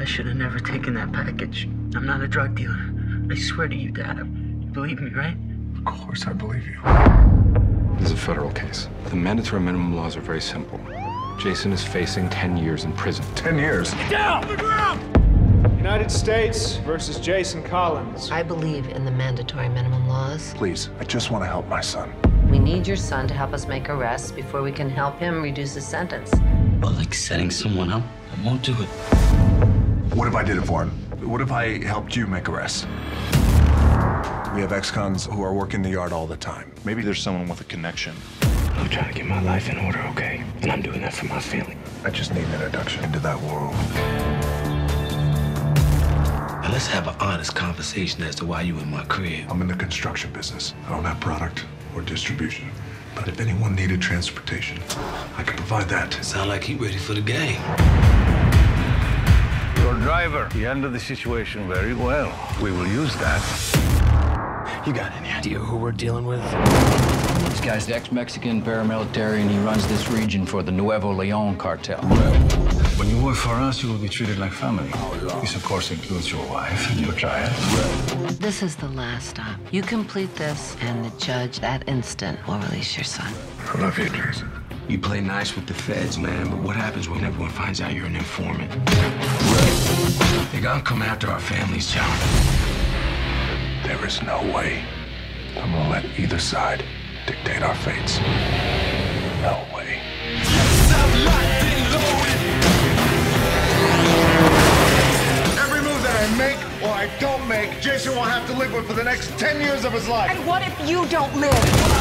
I should have never taken that package. I'm not a drug dealer. I swear to you, Dad. You believe me, right? Of course I believe you. This is a federal case. The mandatory minimum laws are very simple. Jason is facing 10 years in prison. 10 years? Get down! On the ground! United States versus Jason Collins. I believe in the mandatory minimum laws. Please, I just want to help my son. We need your son to help us make arrests before we can help him reduce his sentence. But like setting someone up, I won't do it. What if I did it for him? What if I helped you make arrests? We have ex-cons who are working the yard all the time. Maybe there's someone with a connection. I'm trying to get my life in order, okay? And I'm doing that for my family. I just need an introduction into that world. Now let's have an honest conversation as to why you in my crib. I'm in the construction business. I don't have product or distribution. But if anyone needed transportation, I could provide that. Sound like he ready for the game. Your driver, he handled the situation very well. We will use that. You got any idea who we're dealing with? This guy's ex-Mexican paramilitary, and he runs this region for the Nuevo Leon cartel. When you work for us, you will be treated like family. This, of course, includes your wife and your child. This is the last stop. You complete this, and the judge, that instant, will release your son. I love you, Jason. You play nice with the feds, man, but what happens when everyone finds out you're an informant? They're gonna come after our families, John. There is no way I'm gonna let either side dictate our fates. No way. Every move that I make or I don't make, Jason will have to live with for the next 10 years of his life. And what if you don't live?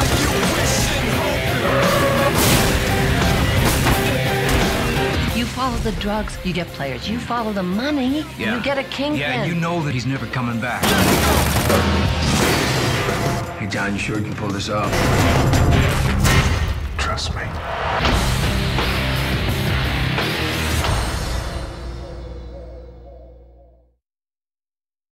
You follow the drugs, you get players. You follow the money, you get a kingpin. Yeah, you know that he's never coming back. Hey, John, you sure you can pull this off? Trust me.